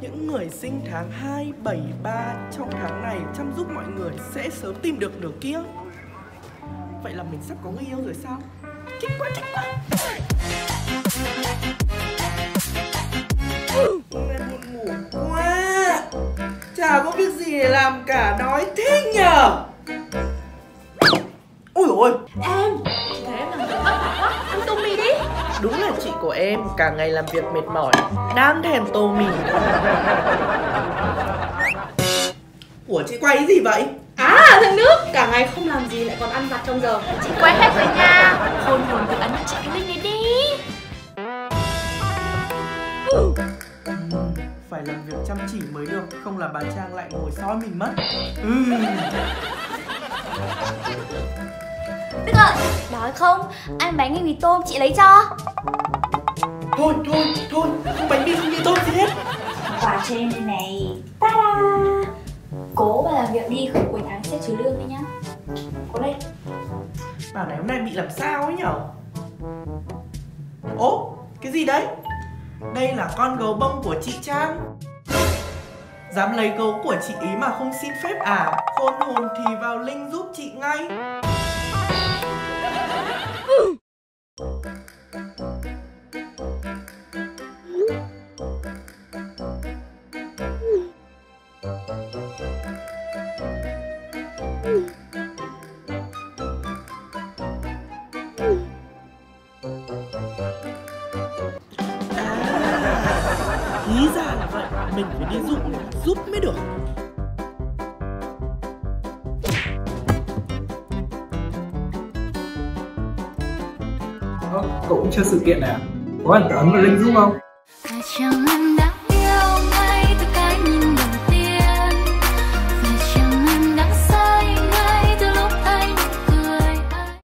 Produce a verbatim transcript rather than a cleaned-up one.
những người sinh tháng hai, bảy, ba trong tháng này chăm giúp mọi người sẽ sớm tìm được nửa kia. Vậy là mình sắp có người yêu rồi sao? Thích quá, thích quá. Hôm nay buồn ngủ quá, chả có việc gì để làm cả, nói thế nhờ. Ôi dồi ôi, em, chị thấy em làm việc vất vả quá, ăn tô mì đi. đúng là chị của em cả ngày làm việc mệt mỏi, đang thèm tô mì. Ủa chị quay cái gì vậy? À, thằng nước, cả ngày không làm gì lại còn ăn vặt trong giờ. Chị quay hết rồi nha. Hôn hồn tự ấn cho chị cái link này đi. Ừ, phải làm việc chăm chỉ mới được, không là bà Trang lại ngồi soi mình mất. Ừ. Đức ơi, đói không? Ăn bánh hay mì tôm chị lấy cho. Thôi, thôi, thôi, không bánh mì không mì tôm gì hết. Quà cho em đây này. Ta-da! Cố mà làm việc đi, không cuối tháng sẽ trừ lương đấy nhá. Cố lên. Bảo này hôm nay bị làm sao ấy nhở? Ố, cái gì đấy? Đây là con gấu bông của chị Trang. Dám lấy gấu của chị ý mà không xin phép à? Khôn hồn thì vào link giúp chị ngay. Ý ra là vậy, mình phải đi giúp giúp mới được. Cậu cũng chơi sự kiện này à? Có ấn ấn vào link giúp không?